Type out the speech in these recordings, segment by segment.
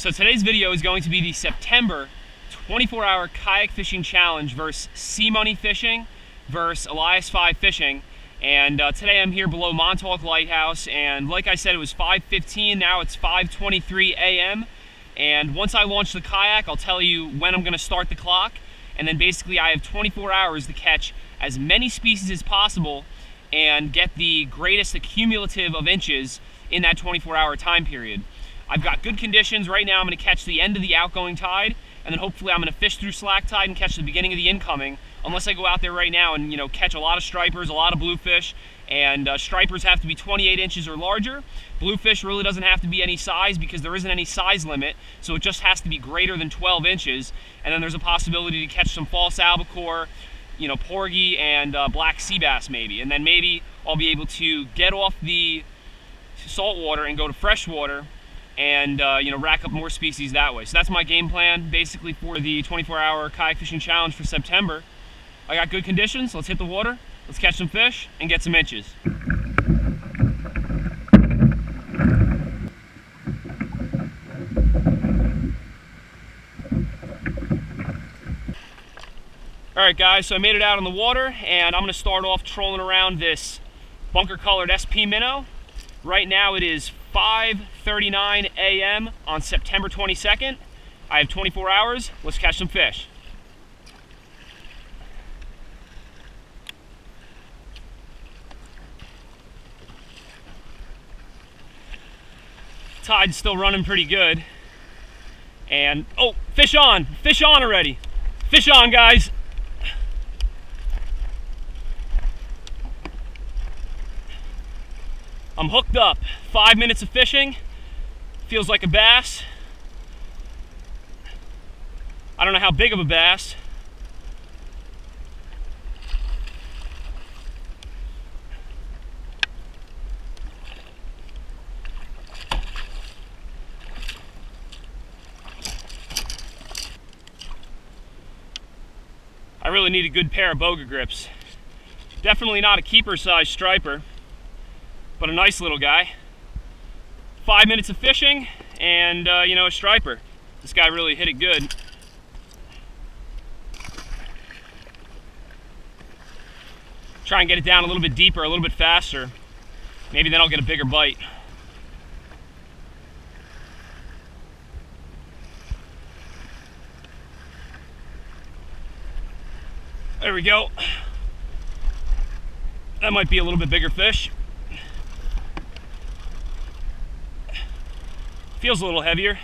So today's video is going to be the September 24-hour kayak fishing challenge versus Sea Money Fishing versus Elias 5 Fishing. And today I'm here below Montauk Lighthouse, and like I said, it was 5:15, now it's 5:23 a.m. And once I launch the kayak, I'll tell you when I'm gonna start the clock. And then basically I have 24 hours to catch as many species as possible and get the greatest accumulative of inches in that 24-hour time period. I've got good conditions. Right now I'm going to catch the end of the outgoing tide, and then hopefully I'm going to fish through slack tide and catch the beginning of the incoming, unless I go out there right now and catch a lot of stripers, a lot of bluefish. And stripers have to be 28 inches or larger. Bluefish really doesn't have to be any size because there isn't any size limit, so it just has to be greater than 12 inches. And then there's a possibility to catch some false albacore, porgy, and black sea bass maybe. And then maybe I'll be able to get off the salt water and go to freshwater and rack up more species that way. So that's my game plan basically for the 24-hour kayak fishing challenge for September. I got good conditions. Let's hit the water, let's catch some fish and get some inches. Alright guys, so I made it out on the water, and I'm going to start off trolling around this bunker colored SP Minnow. Right now it is 5:39 a.m. on September 22nd. I have 24 hours. Let's catch some fish. Tide's still running pretty good. And, oh, fish on! Fish on already! Fish on, guys! I'm hooked up. 5 minutes of fishing. Feels like a bass. I don't know how big of a bass. I really need a good pair of boga grips. Definitely not a keeper size striper, but a nice little guy. 5 minutes of fishing and a striper. This guy really hit it good. Try and get it down a little bit deeper, a little bit faster. Maybe then I'll get a bigger bite. There we go. That might be a little bit bigger fish. Feels a little heavier.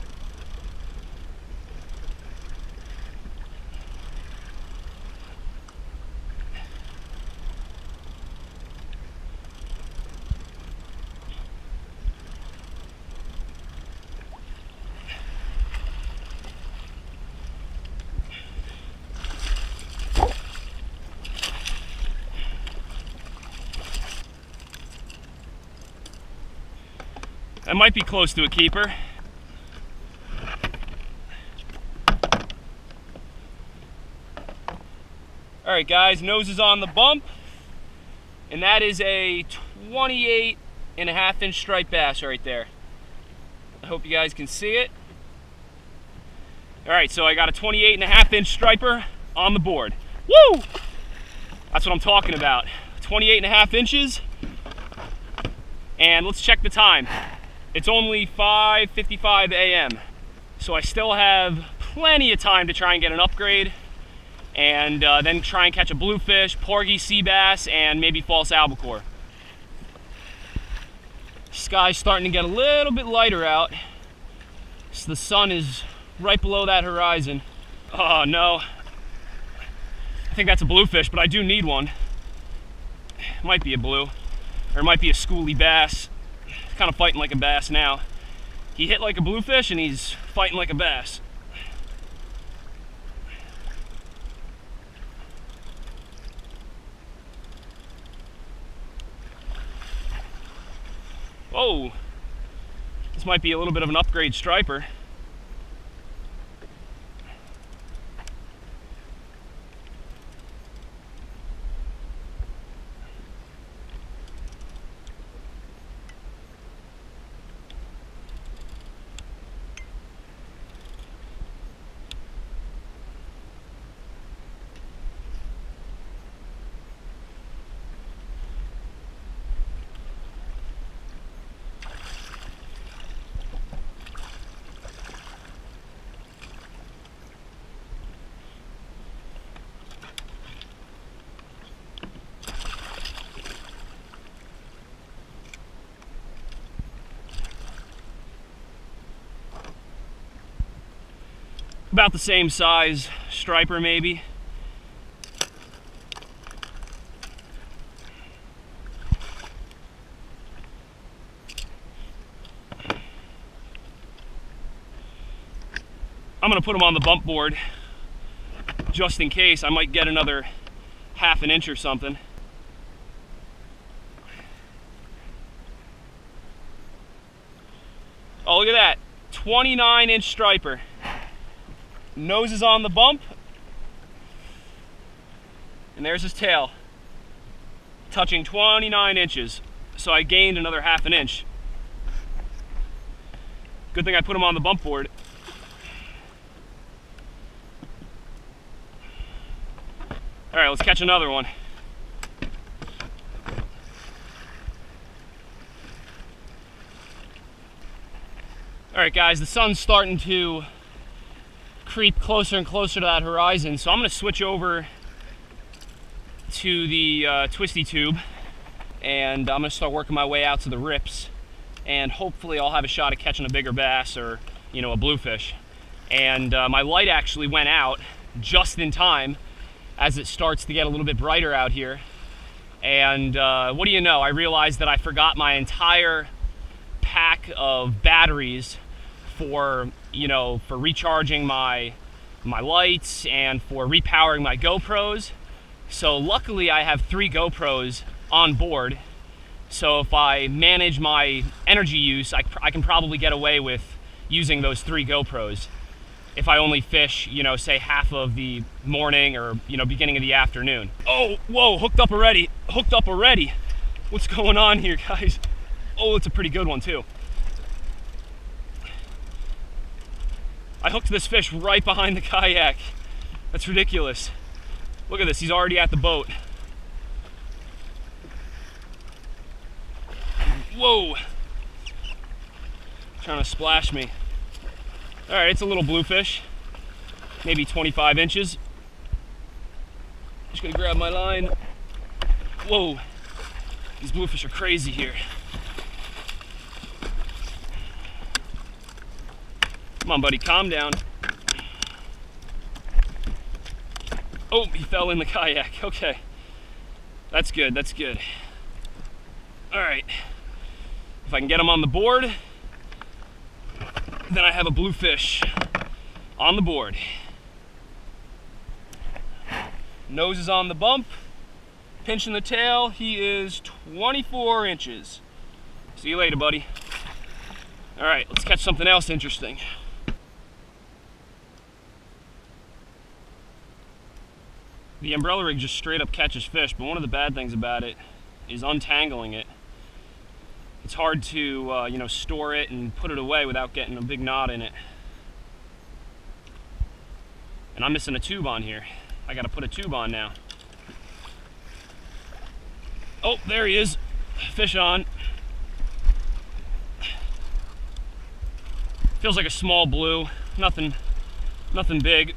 That might be close to a keeper. All right, guys, nose is on the bump, and that is a 28.5-inch striped bass right there. I hope you guys can see it. All right, so I got a 28.5-inch striper on the board. Woo! That's what I'm talking about. 28.5 inches. And let's check the time. It's only 5:55 a.m. So I still have plenty of time to try and get an upgrade, and then try and catch a bluefish, porgy, sea bass, and maybe false albacore. Sky's starting to get a little bit lighter out, so the sun is right below that horizon. Oh no, I think that's a bluefish, but I do need one. It might be a blue, or it might be a schoolie bass. Kind of fighting like a bass now. He hit like a bluefish and he's fighting like a bass. Whoa, this might be a little bit of an upgrade striper. About the same size striper maybe. I'm gonna put them on the bump board just in case. I might get another half an inch or something. Oh, look at that, 29-inch striper. Nose is on the bump, and there's his tail, touching 29 inches. So I gained another half an inch. Good thing I put him on the bump board. All right, let's catch another one. All right, guys, the sun's starting to creep closer and closer to that horizon, so I'm gonna switch over to the twisty tube, and I'm gonna start working my way out to the rips, and hopefully I'll have a shot at catching a bigger bass or, you know, a bluefish. And my light actually went out just in time as it starts to get a little bit brighter out here. And what do you know, I realized that I forgot my entire pack of batteries for, you know, for recharging my lights and for repowering my GoPros. So luckily I have 3 GoPros on board, so if I manage my energy use, I can probably get away with using those 3 GoPros if I only fish, you know, say half of the morning or, you know, beginning of the afternoon. Oh, whoa, hooked up already. What's going on here, guys? Oh, it's a pretty good one too. I hooked this fish right behind the kayak. That's ridiculous. Look at this, he's already at the boat. Whoa! Trying to splash me. All right, it's a little bluefish, maybe 25 inches. Just gonna grab my line. Whoa, these bluefish are crazy here. Come on, buddy, calm down. Oh, he fell in the kayak. Okay, that's good, that's good. All right, if I can get him on the board, then I have a bluefish on the board. Nose is on the bump, pinching the tail. He is 24 inches. See you later, buddy. All right, let's catch something else interesting. The umbrella rig just straight up catches fish, but one of the bad things about it is untangling it. It's hard to you know, store it and put it away without getting a big knot in it. And I'm missing a tube on here. I gotta put a tube on now. Oh, there he is. Fish on. Feels like a small blue. Nothing big.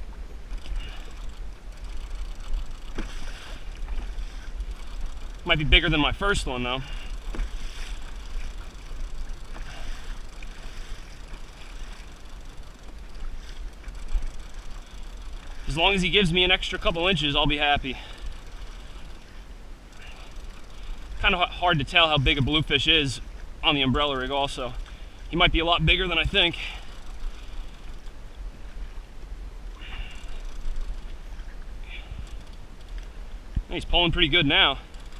Might be bigger than my first one though. As long as he gives me an extra couple inches, I'll be happy. Kind of hard to tell how big a bluefish is on the umbrella rig also. He might be a lot bigger than I think. He's pulling pretty good now.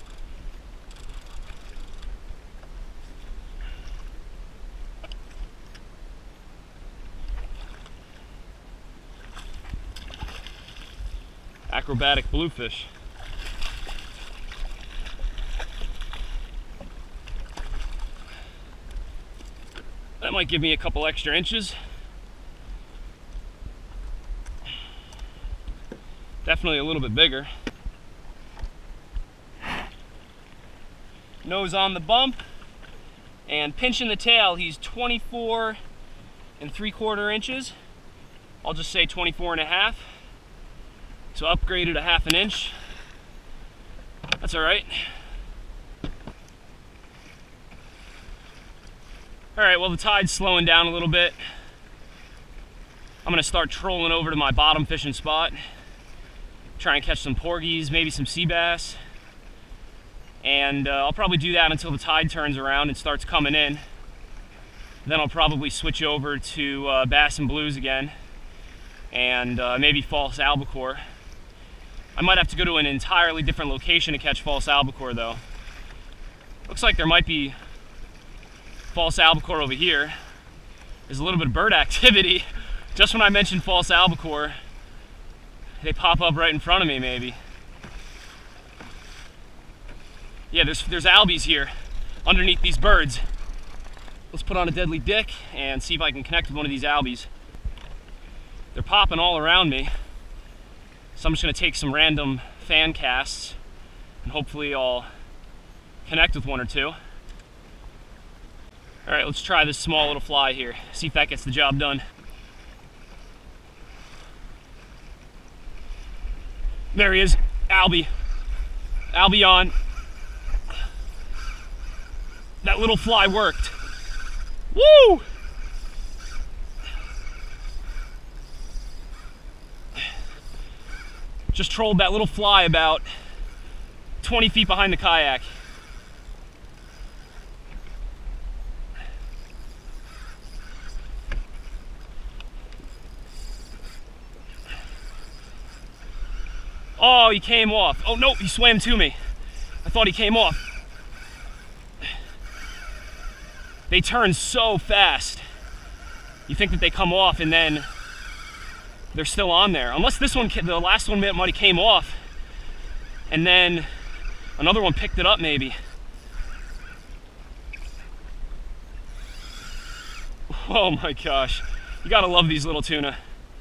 Acrobatic bluefish. That might give me a couple extra inches. Definitely a little bit bigger. Nose on the bump and pinching the tail. He's 24 3/4 inches. I'll just say 24 1/2. So upgraded a half an inch. That's all right. All right, well, the tide's slowing down a little bit. I'm gonna start trolling over to my bottom fishing spot, try and catch some porgies, maybe some sea bass. And I'll probably do that until the tide turns around and starts coming in. Then I'll probably switch over to bass and blues again, and maybe false albacore. I might have to go to an entirely different location to catch false albacore though. Looks like there might be false albacore over here. There's a little bit of bird activity. Just when I mentioned false albacore, they pop up right in front of me maybe. Yeah, there's albies here underneath these birds. Let's put on a deadly dick and see if I can connect with one of these albies. They're popping all around me. So I'm just gonna take some random fan casts and hopefully I'll connect with one or two. All right, let's try this small little fly here. See if that gets the job done. There he is, albie. Albie on. That little fly worked. Woo! Just trolled that little fly about 20 feet behind the kayak. Oh, he came off. Oh, nope, he swam to me. I thought he came off. They turn so fast. You think that they come off and then they're still on there. Unless this one, the last one might have came off and then another one picked it up maybe. Oh my gosh. You gotta love these little tuna.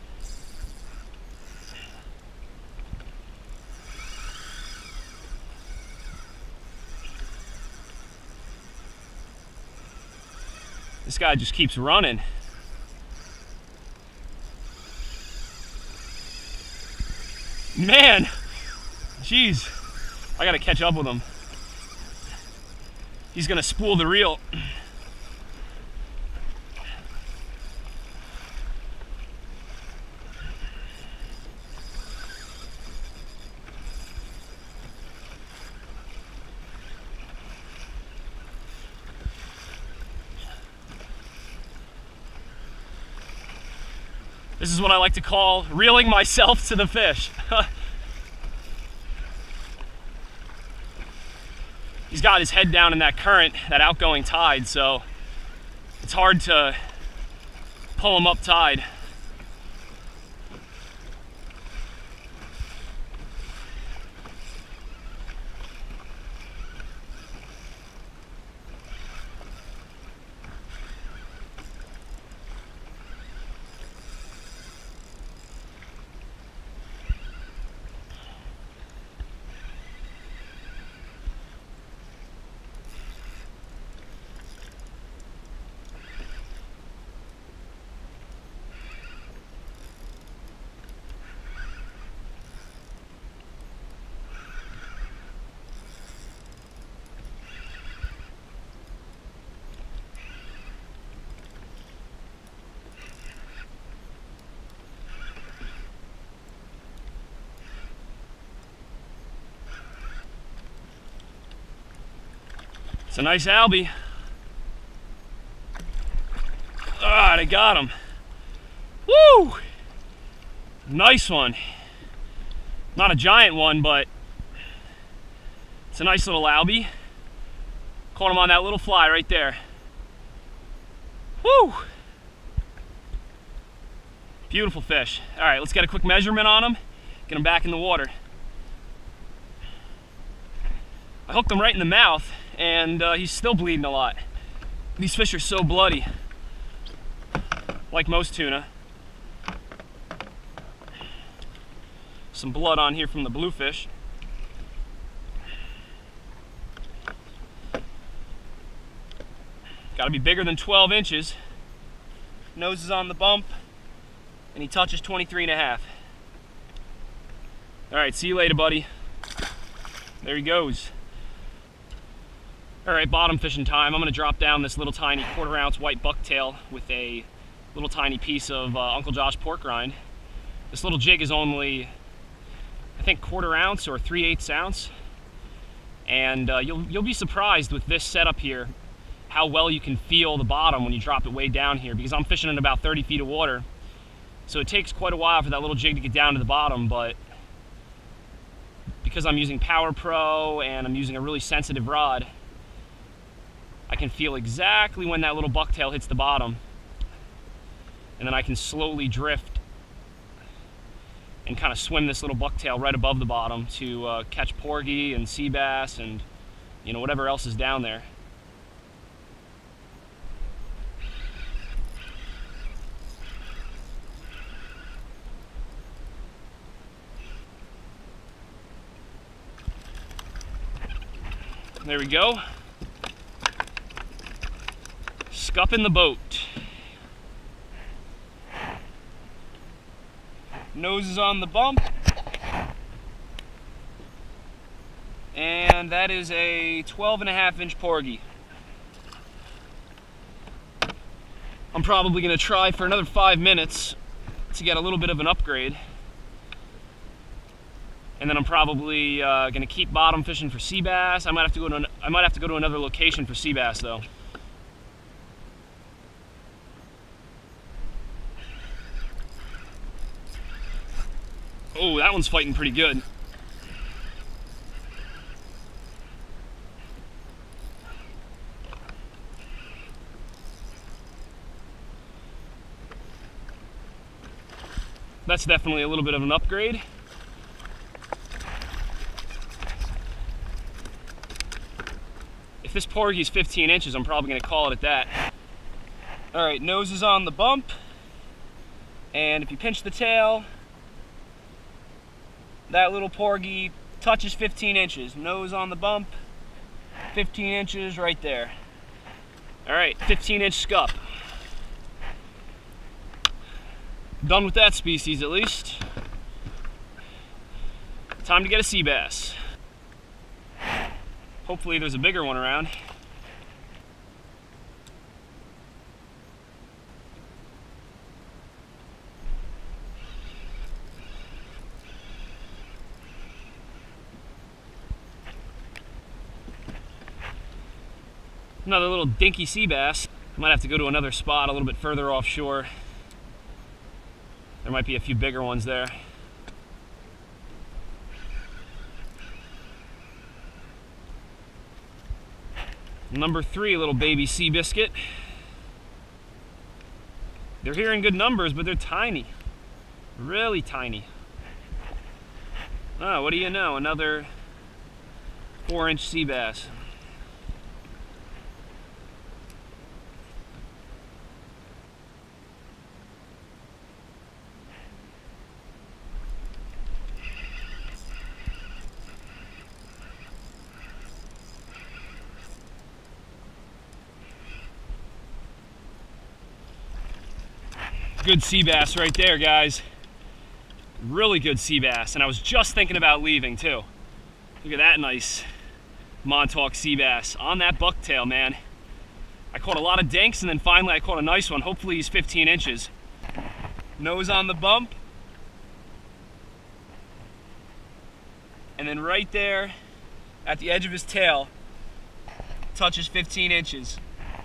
This guy just keeps running. Man, jeez, I gotta catch up with him. He's gonna spool the reel. This is what I like to call reeling myself to the fish. He's got his head down in that current, that outgoing tide, so it's hard to pull him up tide. It's a nice albie. Ah, they got him. Woo! Nice one. Not a giant one, but it's a nice little albie. Caught him on that little fly right there. Woo! Beautiful fish. All right, let's get a quick measurement on him. Get him back in the water. I hooked him right in the mouth, and he's still bleeding a lot. These fish are so bloody, like most tuna. Some blood on here from the bluefish. Got to be bigger than 12 inches. Nose is on the bump, and he touches 23.5. All right, see you later, buddy. There he goes. All right, bottom fishing time. I'm gonna drop down this little tiny 1/4 ounce white bucktail with a little tiny piece of Uncle Josh pork rind. This little jig is only, I think, 1/4 ounce or 3/8 ounce. And you'll be surprised with this setup here how well you can feel the bottom when you drop it way down here, because I'm fishing in about 30 feet of water. So it takes quite a while for that little jig to get down to the bottom, but because I'm using Power Pro and I'm using a really sensitive rod, I can feel exactly when that little bucktail hits the bottom, and then I can slowly drift and kind of swim this little bucktail right above the bottom to catch porgy and sea bass and, you know, whatever else is down there. There we go. Scupping the boat. Nose is on the bump. And that is a 12.5-inch porgy. I'm probably going to try for another 5 minutes to get a little bit of an upgrade. And then I'm probably going to keep bottom fishing for sea bass. I might have to go to another location for sea bass though. Oh, that one's fighting pretty good. That's definitely a little bit of an upgrade. If this porgy's 15 inches, I'm probably going to call it at that. All right, nose is on the bump. And if you pinch the tail, that little porgy touches 15 inches. Nose on the bump, 15 inches right there. All right, 15-inch scup. Done with that species at least. Time to get a sea bass. Hopefully there's a bigger one around. Another little dinky sea bass. Might have to go to another spot a little bit further offshore. There might be a few bigger ones there. Number 3, little baby sea biscuit. They're here in good numbers, but they're tiny. Really tiny. Oh, what do you know? Another 4-inch sea bass. Good sea bass right there, guys. Really good sea bass, and I was just thinking about leaving too. Look at that nice Montauk sea bass on that bucktail, man. I caught a lot of dinks, and then finally I caught a nice one. Hopefully he's 15 inches. Nose on the bump. And then right there at the edge of his tail, touches 15 inches.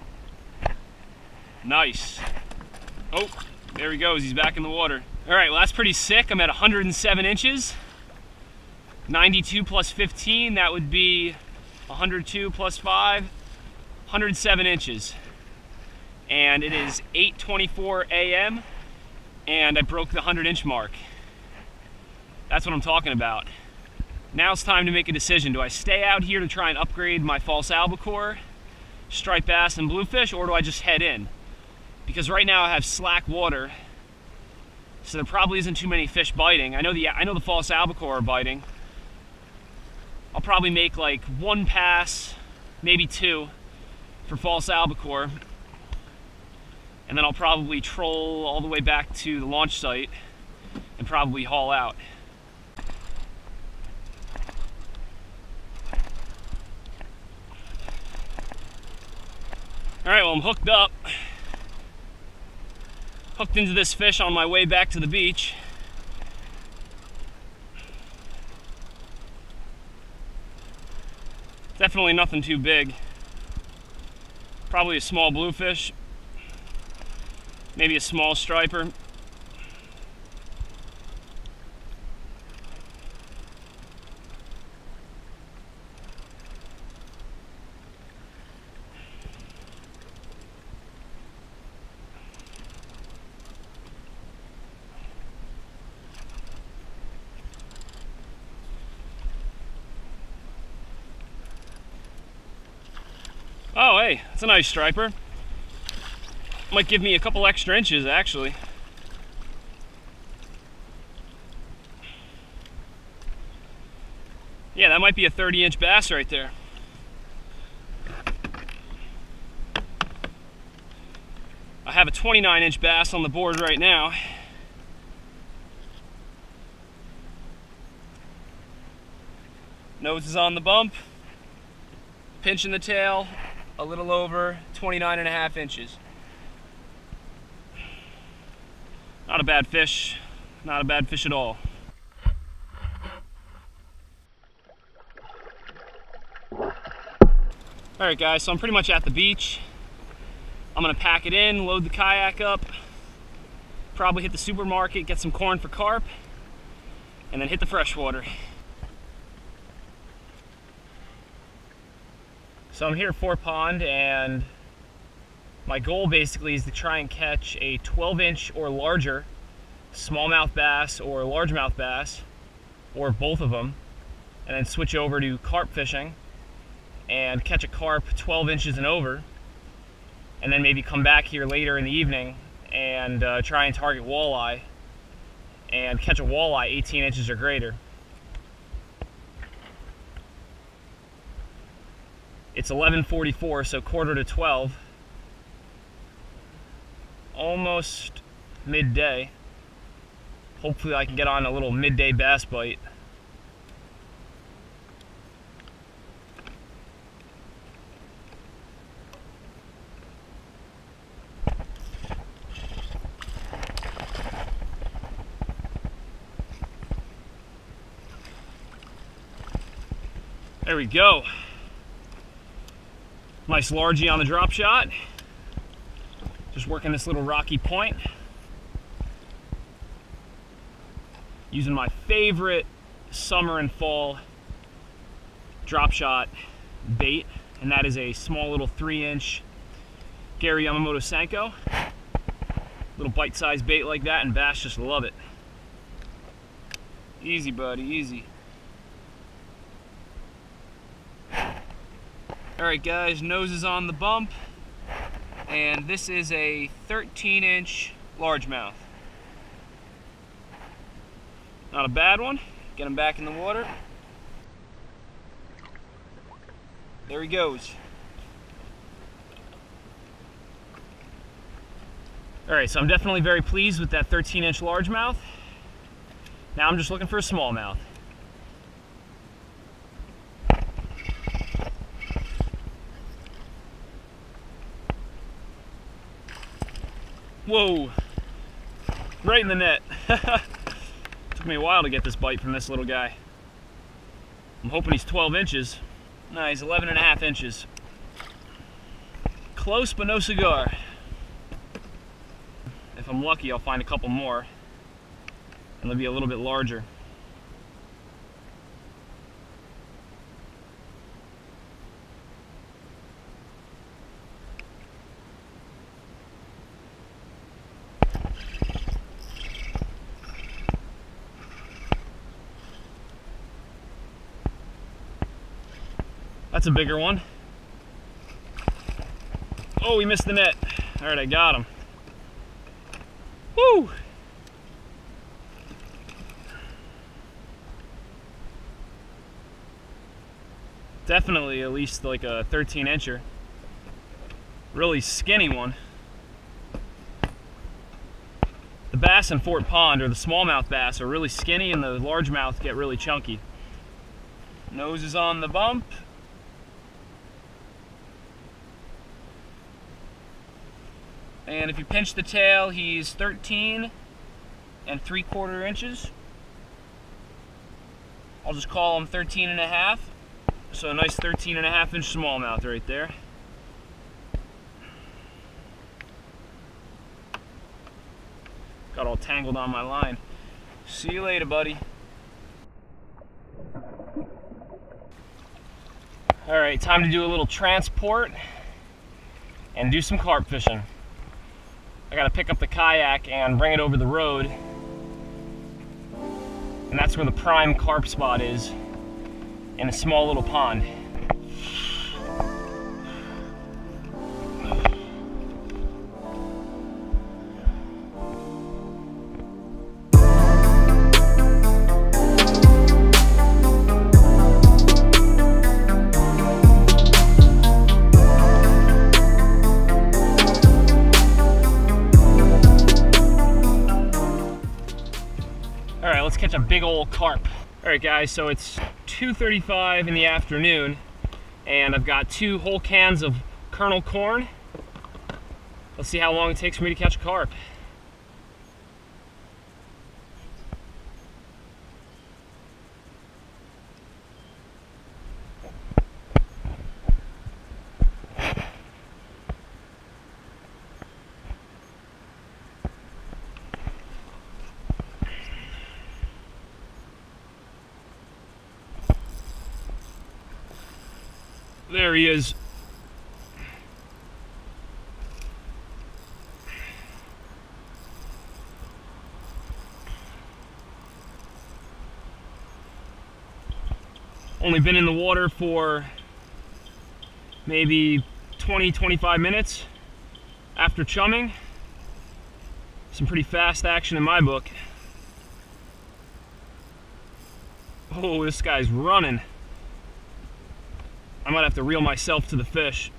Nice. Oh, there he goes, he's back in the water. All right, well that's pretty sick. I'm at 107 inches. 92 plus 15, that would be 102 plus 5, 107 inches. And it is 8:24 a.m. and I broke the 100-inch mark. That's what I'm talking about. Now it's time to make a decision. Do I stay out here to try and upgrade my false albacore, striped bass, and bluefish, or do I just head in? Because right now I have slack water, so there probably isn't too many fish biting. I know the false albacore are biting. I'll probably make like 1 pass, maybe 2 for false albacore, and then I'll probably troll all the way back to the launch site and probably haul out. All right, well I'm hooked up. Hooked into this fish on my way back to the beach. Definitely nothing too big. Probably a small bluefish, maybe a small striper. Oh, hey, that's a nice striper. Might give me a couple extra inches, actually. Yeah, that might be a 30-inch bass right there. I have a 29-inch bass on the board right now. Nose is on the bump. Pinch in the tail. A little over 29.5 inches. Not a bad fish. Not a bad fish at all. Alright guys, so I'm pretty much at the beach. I'm gonna pack it in, load the kayak up, probably hit the supermarket, get some corn for carp, and then hit the freshwater. So I'm here at Fort Pond, and my goal basically is to try and catch a 12-inch or larger smallmouth bass or largemouth bass, or both of them, and then switch over to carp fishing and catch a carp 12 inches and over, and then maybe come back here later in the evening and try and target walleye and catch a walleye 18 inches or greater. It's 11:44, so quarter to 12. Almost midday. Hopefully I can get on a little midday bass bite. There we go. Nice largie on the drop shot. Just working this little rocky point. Using my favorite summer and fall drop shot bait, and that is a small little 3-inch Gary Yamamoto Senko. Little bite-sized bait like that, and bass just love it. Easy, buddy, easy. Alright guys, nose is on the bump, and this is a 13-inch largemouth. Not a bad one. Get him back in the water. There he goes. Alright, so I'm definitely very pleased with that 13-inch largemouth. Now I'm just looking for a smallmouth. Whoa, right in the net. Took me a while to get this bite from this little guy. I'm hoping he's 12 inches. No, he's 11.5 inches. Close, but no cigar. If I'm lucky, I'll find a couple more, and they'll be a little bit larger. That's a bigger one. Oh, he missed the net. All right, I got him. Woo! Definitely at least like a 13-incher. Really skinny one. The bass in Fort Pond, or the smallmouth bass, are really skinny, and the largemouth get really chunky. Nose is on the bump. And if you pinch the tail, he's 13 3/4 inches. I'll just call him 13 1/2. So a nice 13 1/2 inch smallmouth right there. Got all tangled on my line. See you later, buddy. All right, time to do a little transport and do some carp fishing. I gotta pick up the kayak and bring it over the road. And that's where the prime carp spot is, in a small little pond. All right, let's catch a big old carp. All right guys, so it's 2:35 in the afternoon and I've got 2 whole cans of kernel corn. Let's see how long it takes for me to catch a carp. There he is. Only been in the water for maybe 20-25 minutes after chumming. Some pretty fast action in my book. Oh, this guy's running. I might have to reel myself to the fish.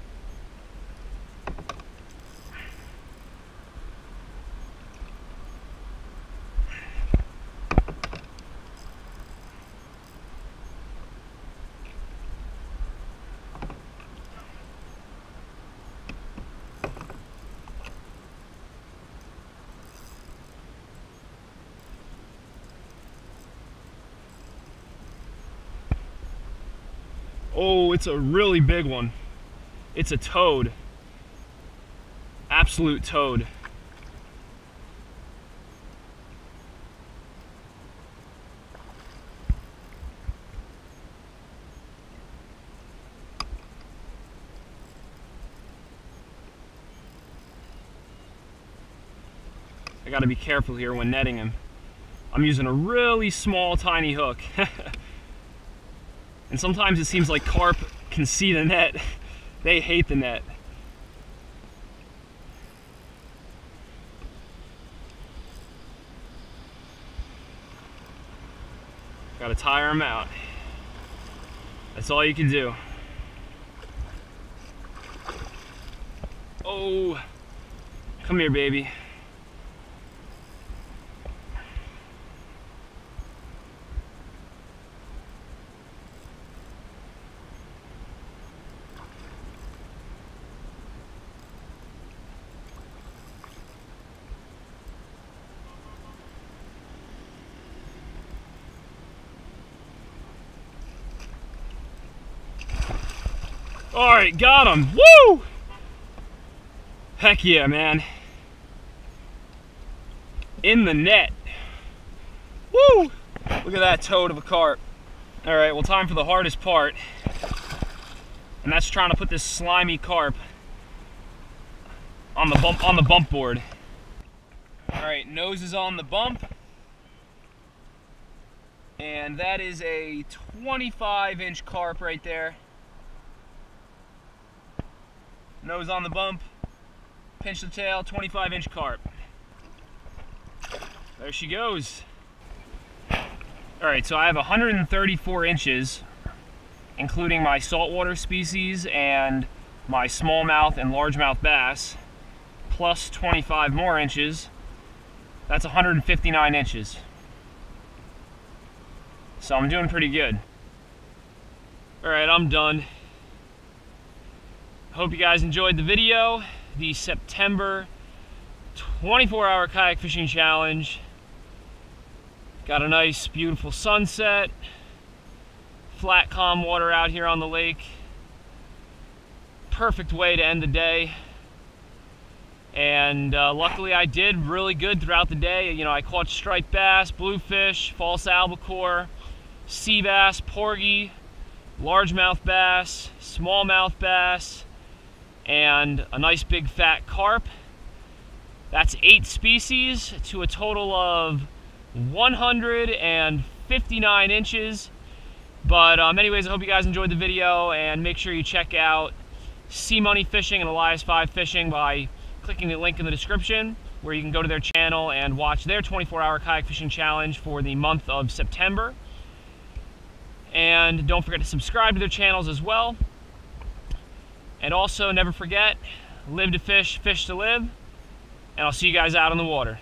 Oh, it's a really big one. It's a toad. Absolute toad. I gotta be careful here when netting him. I'm using a really small, tiny hook. And sometimes it seems like carp can see the net. They hate the net. Gotta tire them out. That's all you can do. Oh, come here, baby. All right, got him. Woo! Heck yeah, man. In the net. Woo! Look at that toad of a carp. All right, well, time for the hardest part. And that's trying to put this slimy carp on the bump board. All right, nose is on the bump. And that is a 25-inch carp right there. Nose on the bump, pinch the tail, 25-inch carp. There she goes. All right, so I have 134 inches, including my saltwater species and my smallmouth and largemouth bass, plus 25 more inches. That's 159 inches. So I'm doing pretty good. All right, I'm done. Hope you guys enjoyed the video. The September 24-hour kayak fishing challenge. Got a nice, beautiful sunset. Flat, calm water out here on the lake. Perfect way to end the day. And luckily I did really good throughout the day. You know, I caught striped bass, bluefish, false albacore, sea bass, porgy, largemouth bass, smallmouth bass, and a nice big fat carp. That's 8 species to a total of 159 inches. But anyways, I hope you guys enjoyed the video, and make sure you check out Sea Money Fishing and Elias 5 Fishing by clicking the link in the description, where you can go to their channel and watch their 24-hour kayak fishing challenge for the month of September. And don't forget to subscribe to their channels as well. And also, never forget, live to fish, fish to live. And I'll see you guys out on the water.